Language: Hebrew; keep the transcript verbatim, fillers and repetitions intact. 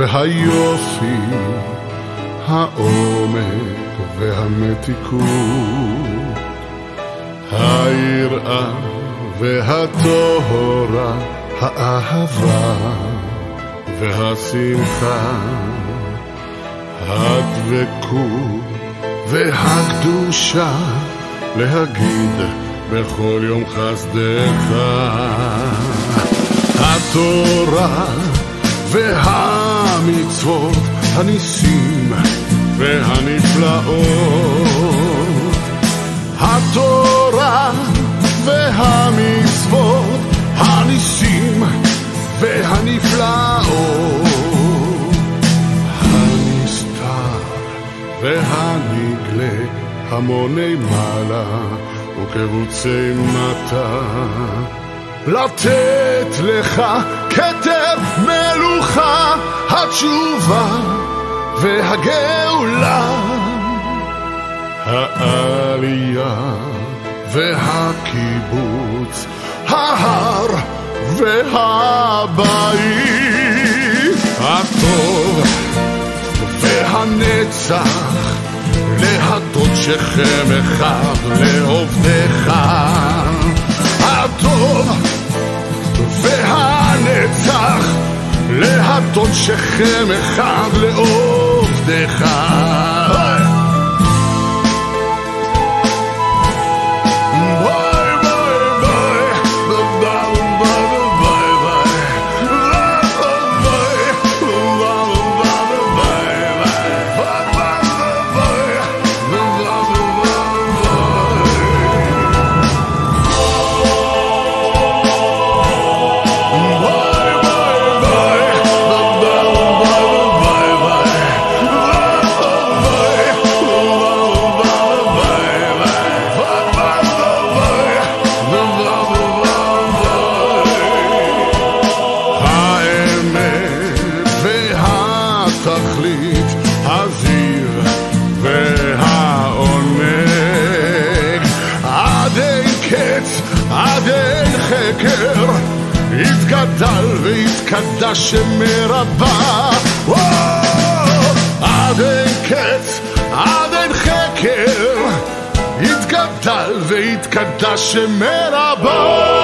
והיופי, העומק והמתיקות, היראה והטהרה, האהבה והשמחה, הדבקות והקדושה, להגיד בכל יום חסדך. התורה והמצוות, הניסים והנפלאות, התורה והמצוות, הניסים והנפלאות, הנסתר והנגלה, המוני מעלה וקבוצי מטה, לתת לך כתר מלוכה, התשובה והגאולה, העלייה והקיבוץ, ההר והבית, הטוב והנצח, להטות שכם אחד לעובדך, הטוב והנצח, להטות שכם אחד לעובדך. יתגדל ויתקדש שמרבה, עד אין קץ, עד אין חקר, יתגדל ויתקדש שמרבה.